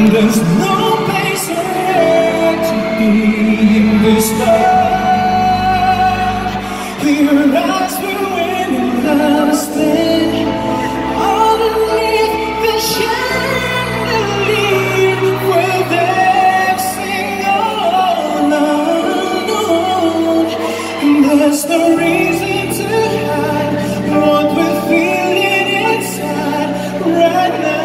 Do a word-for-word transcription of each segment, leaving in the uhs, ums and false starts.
There's no place left to be in this world. Your eyes were winning last thing. Underneath the chandelier, where they sing all alone. And there's no reason to hide what we're feeling inside right now.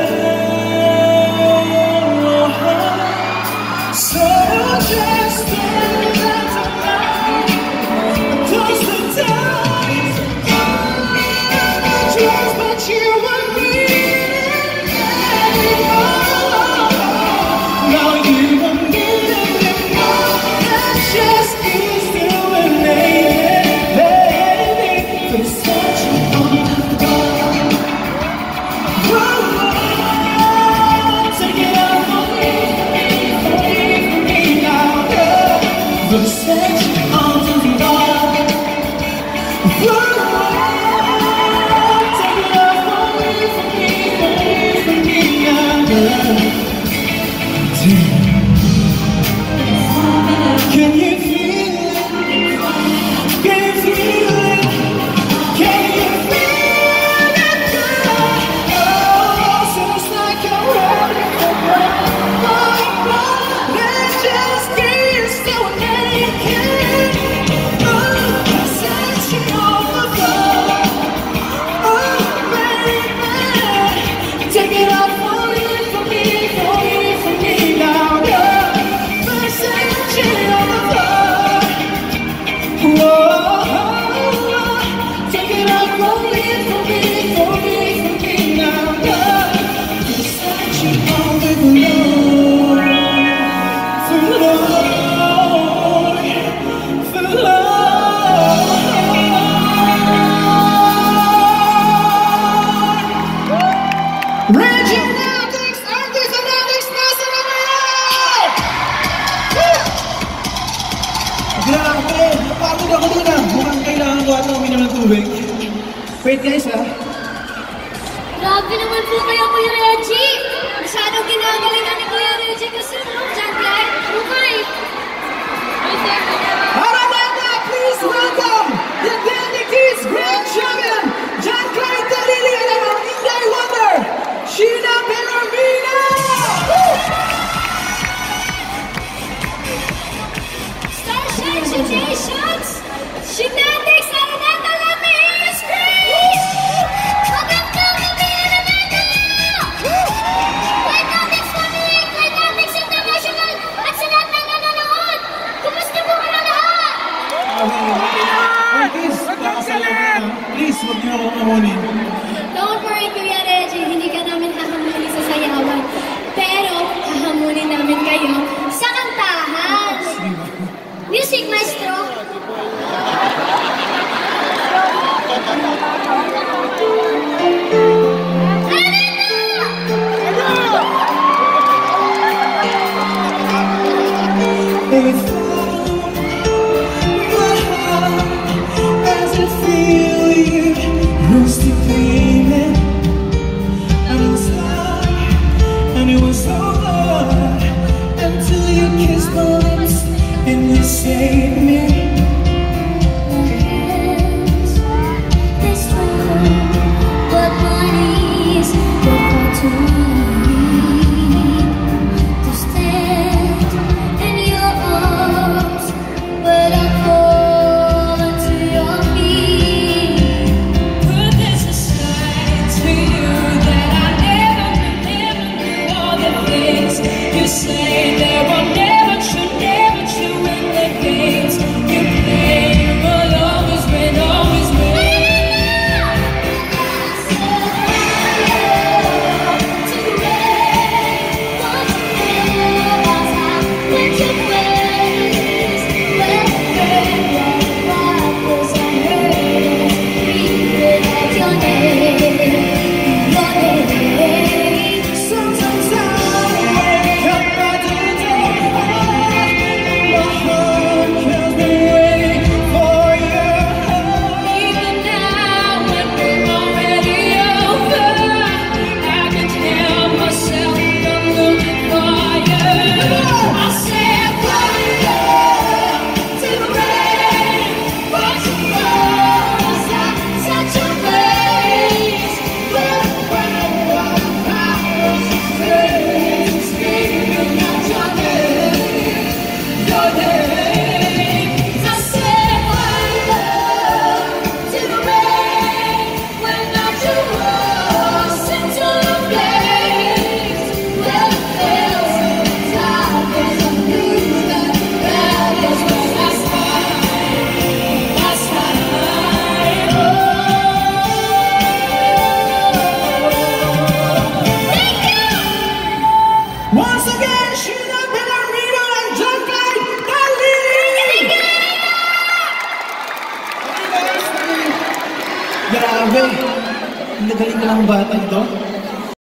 Can you feel it? Can you feel it? Can you feel it, girl? Oh, seems like I'm ready for love. Let's just get so naked. Oh, searching all the floor. Oh, baby, take it off for me, for me, for me, for me now, girl. Searching on the floor. Whoa, take it off for me, for me, for me, for me now, girl. Searching on the floor for love, for love. Reggie Natics, artists and Natics, nasa naman yan! Grabe! Napagod ako dun ah! Mukhang kailangan ko at uminom ng tubig. Wait guys ah! Grabe naman po kayo, Kuya Reggie! Masyadong ginagalingan ni Kuya Reggie kasi po, John Clyde. Okay! Alright, now please welcome the Dandy Kids Grand Champion, John Clyde Dalili and our Inday Wonder, Sheena Bellarmina! Starshine Generations! Shenanigans Araneta Lamis! Grace! Magandang gabi, Araneta! Clyde Family, Clyde International, at sa lahat ng nanonood! Kumusta po kayo lahat? Hey kids, nakasalamat! Please, huwag niyo akong amunin. Don't worry, Kuya Reggie, hindi ka namin hahamunin sa sayawan. Pero, hahamunin namin kayo sa kantahan. Music, maestro! As I feel you, rusty payment, and inside, and it was over until you kissed my lips and you saved me. You say there are never true, never true in the games. again, Sheila Bellarmino and John Clyde Darling! Grabe! Ang nagaling ka ng batang to.